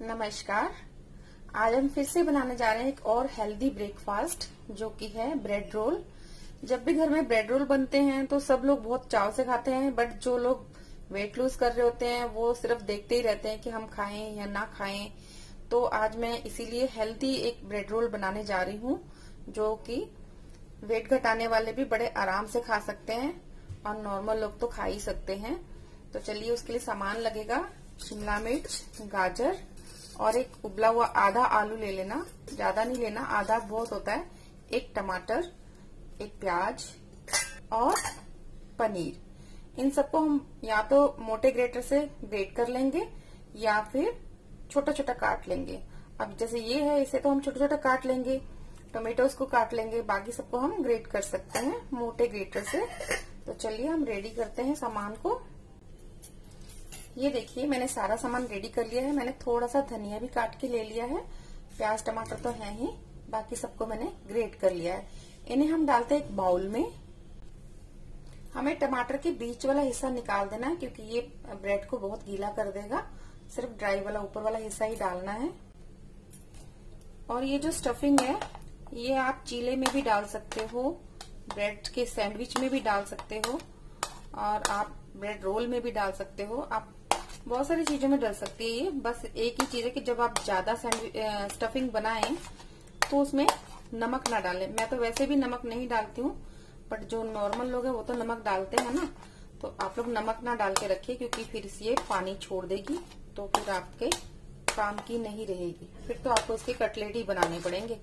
नमस्कार। आज हम फिर से बनाने जा रहे हैं एक और हेल्दी ब्रेकफास्ट जो कि है ब्रेड रोल। जब भी घर में ब्रेड रोल बनते हैं तो सब लोग बहुत चाव से खाते हैं, बट जो लोग वेट लूज कर रहे होते हैं वो सिर्फ देखते ही रहते हैं कि हम खाएं या ना खाएं। तो आज मैं इसीलिए हेल्दी एक ब्रेड रोल बनाने जा रही हूँ जो कि वेट घटाने वाले भी बड़े आराम से खा सकते हैं और नॉर्मल लोग तो खा ही सकते हैं। तो चलिए, उसके लिए सामान लगेगा शिमला मिर्च, गाजर और एक उबला हुआ आधा आलू ले लेना, ज्यादा नहीं लेना, आधा बहुत होता है। एक टमाटर, एक प्याज और पनीर। इन सबको हम या तो मोटे ग्रेटर से ग्रेट कर लेंगे या फिर छोटा छोटा काट लेंगे। अब जैसे ये है, इसे तो हम छोटा छोटा काट लेंगे, टोमेटोज को काट लेंगे, बाकी सबको हम ग्रेट कर सकते हैं मोटे ग्रेटर से। तो चलिए हम रेडी करते हैं सामान को। ये देखिए, मैंने सारा सामान रेडी कर लिया है। मैंने थोड़ा सा धनिया भी काट के ले लिया है, प्याज टमाटर तो है ही, बाकी सबको मैंने ग्रेट कर लिया है। इन्हें हम डालते हैं एक बाउल में। हमें टमाटर के बीच वाला हिस्सा निकाल देना है क्योंकि ये ब्रेड को बहुत गीला कर देगा। सिर्फ ड्राई वाला ऊपर वाला हिस्सा ही डालना है। और ये जो स्टफिंग है ये आप चीले में भी डाल सकते हो, ब्रेड के सैंडविच में भी डाल सकते हो और आप ब्रेड रोल में भी डाल सकते हो। आप बहुत सारी चीजों में डाल सकते हैं। ये बस एक ही चीज है कि जब आप ज्यादा स्टफिंग बनाएं तो उसमें नमक ना डालें। मैं तो वैसे भी नमक नहीं डालती हूँ, बट जो नॉर्मल लोग हैं वो तो नमक डालते हैं ना, तो आप लोग नमक ना डाल के रखिए क्योंकि फिर ये पानी छोड़ देगी तो फिर आपके काम की नहीं रहेगी, फिर तो आपको इसके कटलेट ही बनाने पड़ेंगे।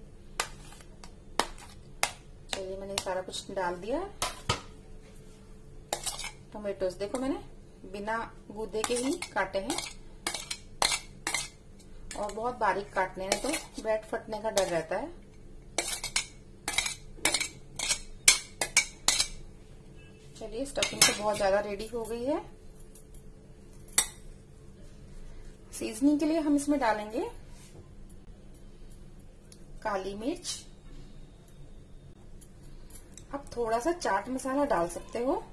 चलिए, मैंने सारा कुछ डाल दिया है। टोमेटोज देखो, मैंने बिना गूदे के ही काटे हैं और बहुत बारीक काटने हैं तो ब्रेड फटने का डर रहता है। चलिए, स्टफिंग तो बहुत ज्यादा रेडी हो गई है। सीजनिंग के लिए हम इसमें डालेंगे काली मिर्च। आप थोड़ा सा चाट मसाला डाल सकते हो।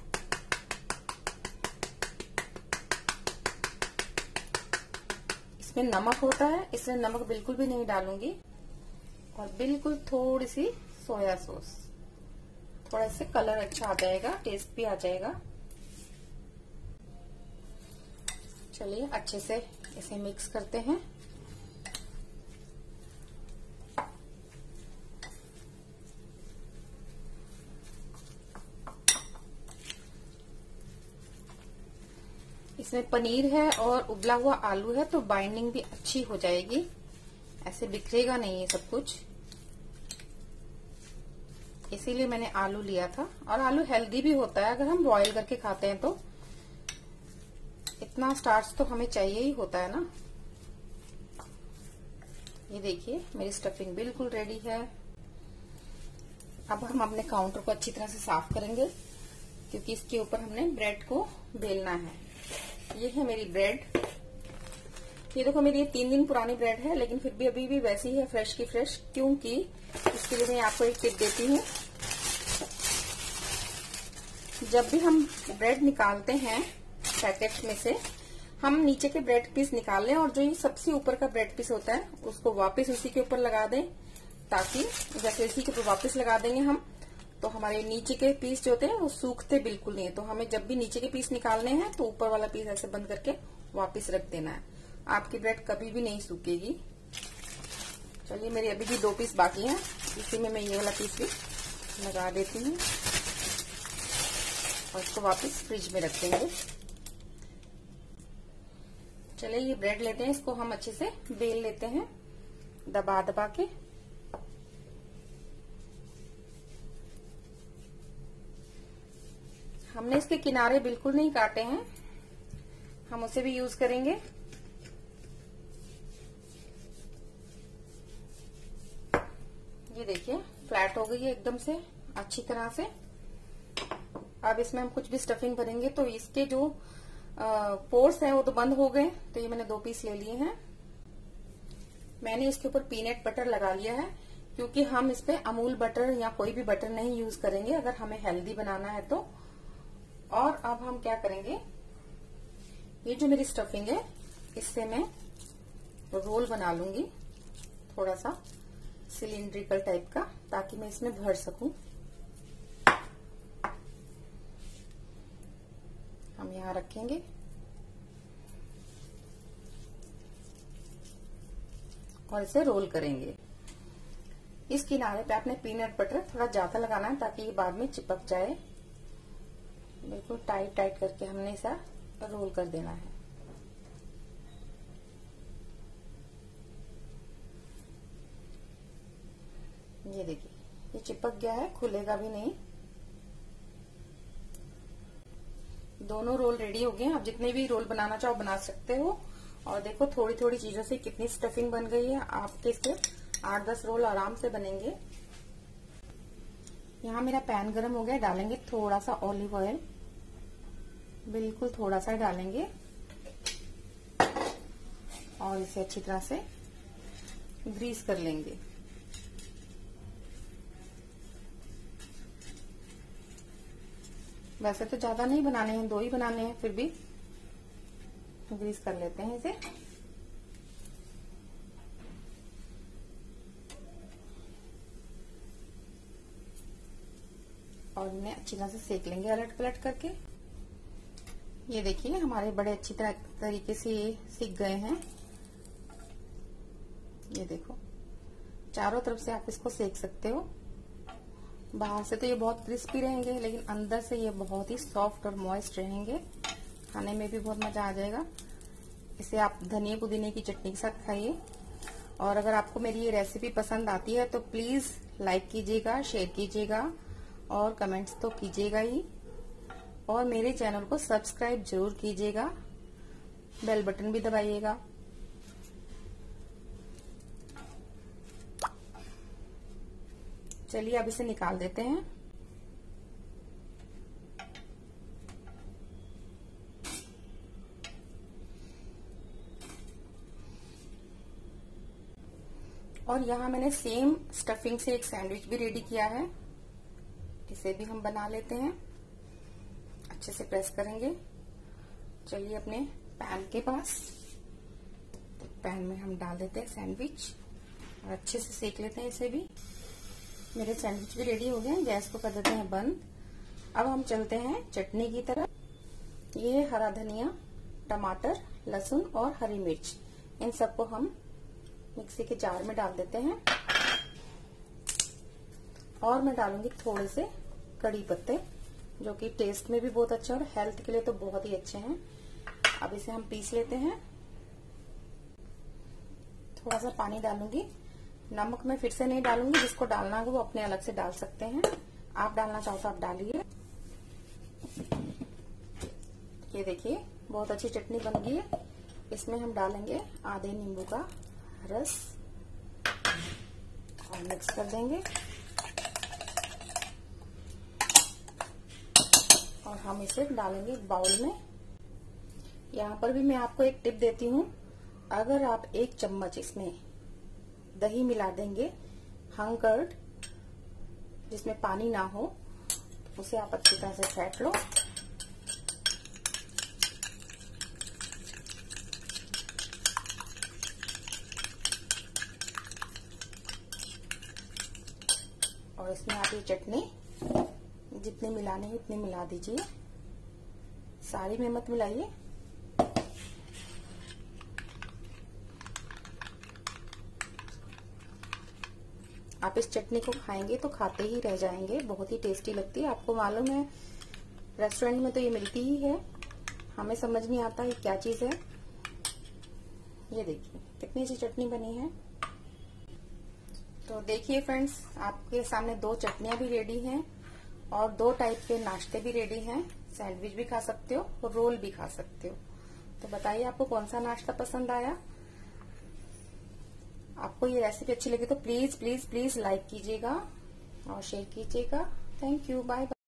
इसमें नमक होता है, इसलिए नमक बिल्कुल भी नहीं डालूंगी। और बिल्कुल थोड़ी सी सोया सॉस, थोड़ा इससे कलर अच्छा आ जाएगा, टेस्ट भी आ जाएगा। चलिए अच्छे से इसे मिक्स करते हैं। इसमें पनीर है और उबला हुआ आलू है तो बाइंडिंग भी अच्छी हो जाएगी, ऐसे बिखरेगा नहीं ये सब कुछ, इसीलिए मैंने आलू लिया था। और आलू हेल्दी भी होता है अगर हम बॉईल करके खाते हैं तो। इतना स्टार्च तो हमें चाहिए ही होता है ना। ये देखिए, मेरी स्टफिंग बिल्कुल रेडी है। अब हम अपने काउंटर को अच्छी तरह से साफ करेंगे क्योंकि इसके ऊपर हमने ब्रेड को बेलना है। ये है मेरी ब्रेड। ये देखो, मेरी ये 3 दिन पुरानी ब्रेड है लेकिन फिर भी अभी भी वैसी ही है, फ्रेश की फ्रेश। क्योंकि इसके लिए मैं आपको एक टिप देती हूँ। जब भी हम ब्रेड निकालते हैं पैकेट में से, हम नीचे के ब्रेड पीस निकाल लें और जो ये सबसे ऊपर का ब्रेड पीस होता है उसको वापस उसी के ऊपर लगा दें, ताकि जैसे इसी के ऊपर वापस लगा देंगे हम तो हमारे नीचे के पीस जो होते हैं वो सूखते बिल्कुल नहीं है। तो हमें जब भी नीचे के पीस निकालने हैं तो ऊपर वाला पीस ऐसे बंद करके वापस रख देना है, आपकी ब्रेड कभी भी नहीं सूखेगी। चलिए, मेरे अभी भी 2 पीस बाकी हैं, इसी में मैं ये वाला पीस भी लगा देती हूँ और इसको वापस फ्रिज में रख देंगे। चलिए, ये ब्रेड लेते हैं, इसको हम अच्छे से बेल लेते हैं दबा दबा के। हमने इसके किनारे बिल्कुल नहीं काटे हैं, हम उसे भी यूज करेंगे। ये देखिए, फ्लैट हो गई है एकदम से अच्छी तरह से। अब इसमें हम कुछ भी स्टफिंग भरेंगे तो इसके जो पोर्स हैं वो तो बंद हो गए। तो ये मैंने 2 पीस ले लिए हैं। मैंने इसके ऊपर पीनट बटर लगा लिया है क्योंकि हम इस पे अमूल बटर या कोई भी बटर नहीं यूज करेंगे अगर हमें हेल्दी बनाना है तो। और अब हम क्या करेंगे, ये जो मेरी स्टफिंग है इससे मैं रोल बना लूंगी, थोड़ा सा सिलिंड्रिकल टाइप का, ताकि मैं इसमें भर सकूं। हम यहाँ रखेंगे और इसे रोल करेंगे। इस किनारे पे आपने पीनट बटर थोड़ा ज्यादा लगाना है ताकि ये बाद में चिपक जाए। बिल्कुल टाइट टाइट करके हमने इसे रोल कर देना है। ये देखिए, ये चिपक गया है, खुलेगा भी नहीं। दोनों रोल रेडी हो गए हैं। आप जितने भी रोल बनाना चाहो बना सकते हो। और देखो थोड़ी थोड़ी चीजों से कितनी स्टफिंग बन गई है। आपके इसके 8-10 रोल आराम से बनेंगे। यहाँ मेरा पैन गरम हो गया, डालेंगे थोड़ा सा ऑलिव ऑयल, बिल्कुल थोड़ा सा डालेंगे और इसे अच्छी तरह से ग्रीस कर लेंगे। वैसे तो ज्यादा नहीं बनाने हैं, 2 ही बनाने हैं, फिर भी ग्रीस कर लेते हैं इसे। और इन्हें अच्छी तरह से सेक लेंगे अलट पलट करके। ये देखिए हमारे बड़े अच्छी तरह तरीके से ये सीख गए हैं। ये देखो, चारों तरफ से आप इसको सेक सकते हो। बाहर से तो ये बहुत क्रिस्पी रहेंगे, लेकिन अंदर से ये बहुत ही सॉफ्ट और मॉइस्ट रहेंगे। खाने में भी बहुत मजा आ जाएगा। इसे आप धनिया पुदीने की चटनी के साथ खाइए। और अगर आपको मेरी ये रेसिपी पसंद आती है तो प्लीज लाइक कीजिएगा, शेयर कीजिएगा और कमेंट्स तो कीजिएगा ही। और मेरे चैनल को सब्सक्राइब जरूर कीजिएगा, बेल बटन भी दबाइएगा। चलिए अब इसे निकाल देते हैं। और यहाँ मैंने सेम स्टफिंग से एक सैंडविच भी रेडी किया है। इसे भी हम बना लेते हैं। अच्छे से प्रेस करेंगे। चलिए अपने पैन के पास, पैन में हम डाल देते हैं सैंडविच और अच्छे से सेक लेते हैं इसे भी। मेरे सैंडविच भी रेडी हो गए हैं। गैस को कर देते हैं बंद। अब हम चलते हैं चटनी की तरफ। ये हरा धनिया, टमाटर, लहसुन और हरी मिर्च, इन सबको हम मिक्सी के जार में डाल देते हैं। और मैं डालूंगी थोड़े से कड़ी पत्ते, जो कि टेस्ट में भी बहुत अच्छा और हेल्थ के लिए तो बहुत ही अच्छे हैं। अब इसे हम पीस लेते हैं। थोड़ा सा पानी डालूंगी। नमक मैं फिर से नहीं डालूंगी, जिसको डालना है वो अपने अलग से डाल सकते हैं। आप डालना चाहो तो आप डालिए। ये देखिए बहुत अच्छी चटनी बन गई है। इसमें हम डालेंगे आधे नींबू का रस और मिक्स कर देंगे। और हम इसे डालेंगे बाउल में। यहाँ पर भी मैं आपको एक टिप देती हूँ। अगर आप 1 चम्मच इसमें दही मिला देंगे, हंग कर्ड, जिसमें पानी ना हो, तो उसे आप अच्छी तरह से फेंट लो। और इसमें आप ये चटनी जितनी मिलानी है उतनी मिला दीजिए, सारी में मत मिलाइए। आप इस चटनी को खाएंगे तो खाते ही रह जाएंगे, बहुत ही टेस्टी लगती है। आपको मालूम है रेस्टोरेंट में तो ये मिलती ही है, हमें समझ नहीं आता ये क्या चीज है। ये देखिए कितनी अच्छी चटनी बनी है। तो देखिए फ्रेंड्स, आपके सामने 2 चटनियां भी रेडी हैं और 2 टाइप के नाश्ते भी रेडी हैं। सैंडविच भी खा सकते हो और रोल भी खा सकते हो। तो बताइए आपको कौन सा नाश्ता पसंद आया। आपको ये रेसिपी अच्छी लगी तो प्लीज प्लीज प्लीज लाइक कीजिएगा और शेयर कीजिएगा। Thank you, bye bye.